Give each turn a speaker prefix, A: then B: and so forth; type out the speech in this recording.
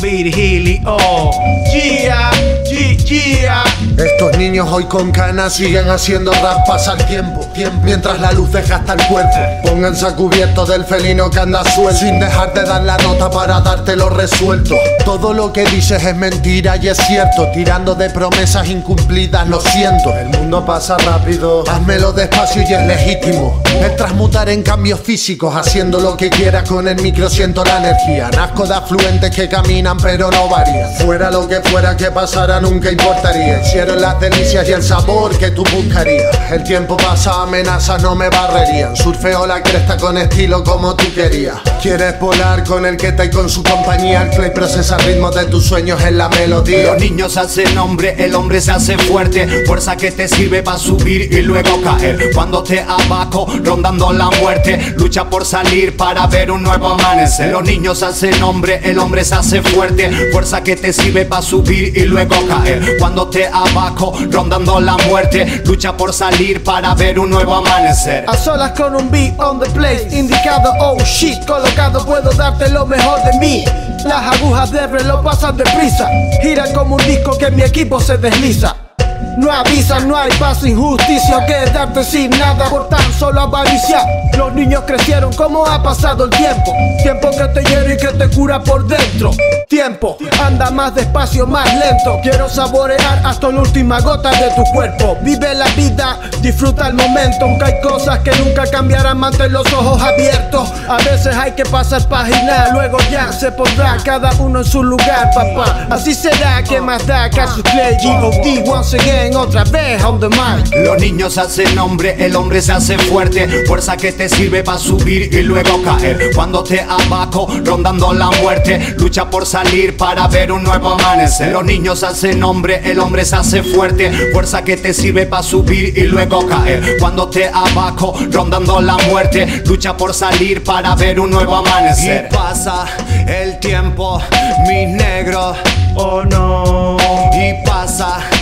A: Virgilio. Gia.
B: Estos niños hoy con canas siguen haciendo rap, pasa el tiempo, mientras la luz desgasta el cuerpo. Pónganse a cubierto del felino que anda suelto, sin dejar de dar la nota para dártelo resuelto. Todo lo que dices es mentira y es cierto, tirando de promesas incumplidas, lo siento. El mundo pasa rápido, házmelo despacio y es legítimo. El transmutar en cambios físicos, haciendo lo que quieras con el micro siento la energía. Nazco de afluentes que caminan pero no varían. Fuera lo que fuera que pasara nunca importaría. Hicieron las delicias y el sabor que tú buscarías. El tiempo pasa, amenazas no me barrerían. Surfeo la cresta con estilo como tú querías. Quieres volar con el que te con su compañía. El play procesa ritmos de tus sueños en la melodía.
C: Los niños hacen hombre, el hombre se hace fuerte. Fuerza que te sirve para subir y luego caer. Cuando te abajo, rondando la muerte. Lucha por salir para ver un nuevo amanecer. Los niños hacen hombre, el hombre se hace fuerte. Fuerza que te sirve para subir y luego caer. Cuando te abajo, rondando la muerte. Lucha por salir para ver un nuevo amanecer.
D: A solas con un beat on the place, indicado oh shit, colocado puedo darte lo mejor de mí. Las agujas de reloj pasan deprisa, giran como un disco que mi equipo se desliza. No avisan, no hay paz, injusticia, quedarte sin nada por tan solo avaricia. Los niños crecieron como ha pasado el tiempo. Tiempo que te hiere y que te cura por dentro. Tiempo, anda más despacio, más lento. Quiero saborear hasta la última gota de tu cuerpo. Vive la vida, disfruta el momento. Aunque hay cosas que nunca cambiarán, mantén los ojos abiertos. A veces hay que pasar página, luego ya se pondrá cada uno en su lugar, papá. Así será, que más da, Cassius Clay, G.O.D. once again, otra vez on the mic.
C: Los niños hacen hombre, el hombre se hace fuerte. Fuerza que te sirve para subir y luego caer. Cuando te abajo, rondando la muerte. Lucha por salir para ver un nuevo amanecer. Los niños hacen hombre, el hombre se hace fuerte. Fuerza que te sirve para subir y luego caer. Cuando te abajo, rondando la muerte. Lucha por salir para ver un nuevo amanecer. Y pasa el tiempo, mis negros,
A: Oh no.
C: y pasa